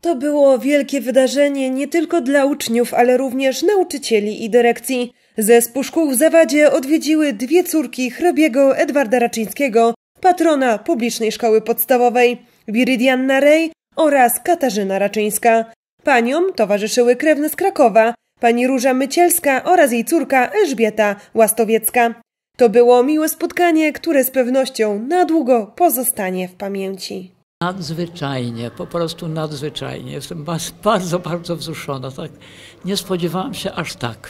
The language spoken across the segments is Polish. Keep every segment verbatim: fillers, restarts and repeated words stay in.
To było wielkie wydarzenie nie tylko dla uczniów, ale również nauczycieli i dyrekcji. Zespół szkół w Zawadzie odwiedziły dwie córki hrabiego Edwarda Raczyńskiego, patrona publicznej szkoły podstawowej, Wiridianna Rej oraz Katarzyna Raczyńska. Paniom towarzyszyły krewne z Krakowa, pani Róża Mycielska oraz jej córka Elżbieta Łastowiecka. To było miłe spotkanie, które z pewnością na długo pozostanie w pamięci. Nadzwyczajnie, po prostu nadzwyczajnie. Jestem bardzo, bardzo wzruszona. Tak. Nie spodziewałam się aż tak.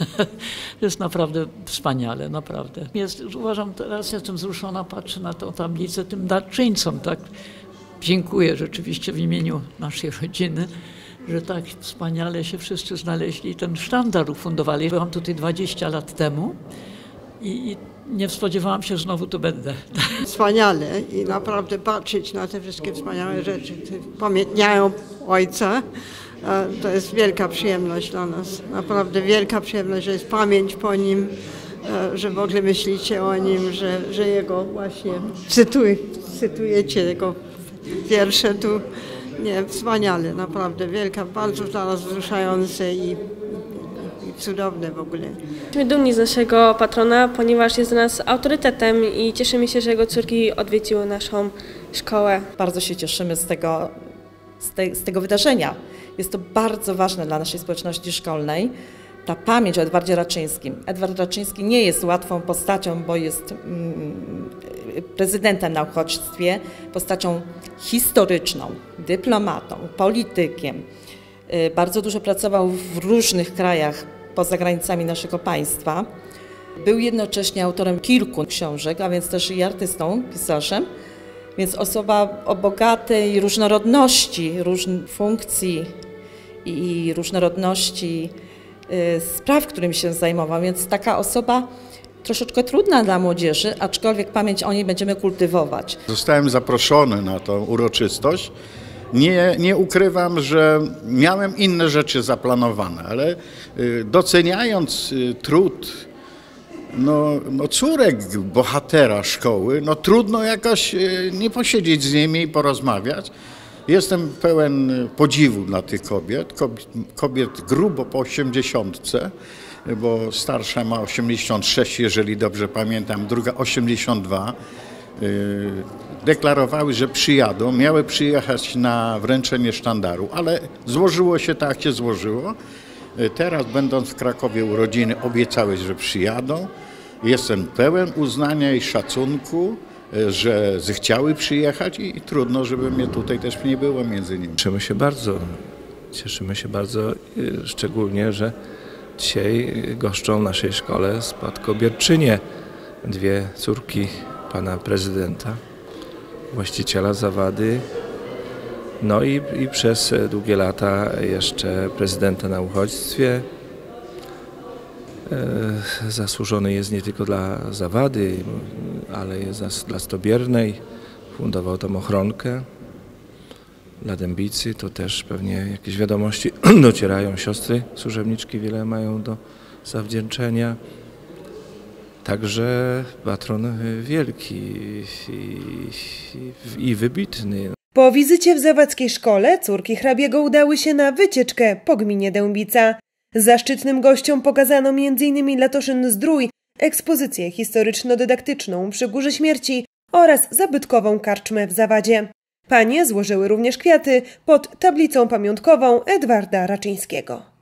Jest naprawdę wspaniale, naprawdę. Jest, uważam, teraz jestem wzruszona, patrzę na tą tablicę tym darczyńcom. Tak. Dziękuję rzeczywiście w imieniu naszej rodziny, że tak wspaniale się wszyscy znaleźli i ten sztandar ufundowali. Byłam tutaj dwadzieścia lat temu i, i nie spodziewałam się, że znowu tu będę. Wspaniale i naprawdę patrzeć na te wszystkie wspaniałe rzeczy, pamiętniają ojca. To jest wielka przyjemność dla nas, naprawdę wielka przyjemność, że jest pamięć po nim, że w ogóle myślicie o nim, że, że jego właśnie cytuj, cytujecie jego wiersze tu. Nie, wspaniale, naprawdę wielka, bardzo dla nas wzruszające i, i cudowne w ogóle. Jesteśmy dumni z naszego patrona, ponieważ jest dla nas autorytetem i cieszymy się, że jego córki odwiedziły naszą szkołę. Bardzo się cieszymy z tego, z, te, z tego wydarzenia. Jest to bardzo ważne dla naszej społeczności szkolnej. Ta pamięć o Edwardzie Raczyńskim. Edward Raczyński nie jest łatwą postacią, bo jest mm, prezydentem na uchodźstwie, postacią historyczną, dyplomatą, politykiem. Bardzo dużo pracował w różnych krajach poza granicami naszego państwa. Był jednocześnie autorem kilku książek, a więc też i artystą, pisarzem. Więc osoba o bogatej różnorodności, różnych funkcji i różnorodności spraw, którymi się zajmował. Więc taka osoba troszeczkę trudna dla młodzieży, aczkolwiek pamięć o niej będziemy kultywować. Zostałem zaproszony na tą uroczystość. Nie, nie ukrywam, że miałem inne rzeczy zaplanowane, ale doceniając trud no, no córek bohatera szkoły, no trudno jakoś nie posiedzieć z nimi i porozmawiać. Jestem pełen podziwu dla tych kobiet, kobiet grubo po osiemdziesiątce, bo starsza ma osiemdziesiąt sześć, jeżeli dobrze pamiętam, druga osiemdziesiąt dwa. Deklarowały, że przyjadą, miały przyjechać na wręczenie sztandaru, ale złożyło się tak, jak się złożyło. Teraz, będąc w Krakowie urodziny, obiecały, że przyjadą. Jestem pełen uznania i szacunku, że zechciały przyjechać i trudno, żeby mnie tutaj też nie było między nimi. Cieszymy się bardzo, cieszymy się bardzo, szczególnie, że dzisiaj goszczą w naszej szkole spadkobierczynie, dwie córki pana prezydenta, właściciela Zawady, no i, i przez długie lata jeszcze prezydenta na uchodźstwie. E, zasłużony jest nie tylko dla Zawady, ale jest dla Stobiernej. Fundował tam ochronkę. Dla Dębicy to też pewnie jakieś wiadomości docierają. Siostry służebniczki wiele mają do zawdzięczenia. Także patron wielki i, i, i wybitny. Po wizycie w zawadzkiej szkole córki hrabiego udały się na wycieczkę po gminie Dębica. Zaszczytnym gościom pokazano między innymi Latoszyn-Zdrój, ekspozycję historyczno-dydaktyczną przy Górze Śmierci oraz zabytkową karczmę w Zawadzie. Panie złożyły również kwiaty pod tablicą pamiątkową Edwarda Raczyńskiego.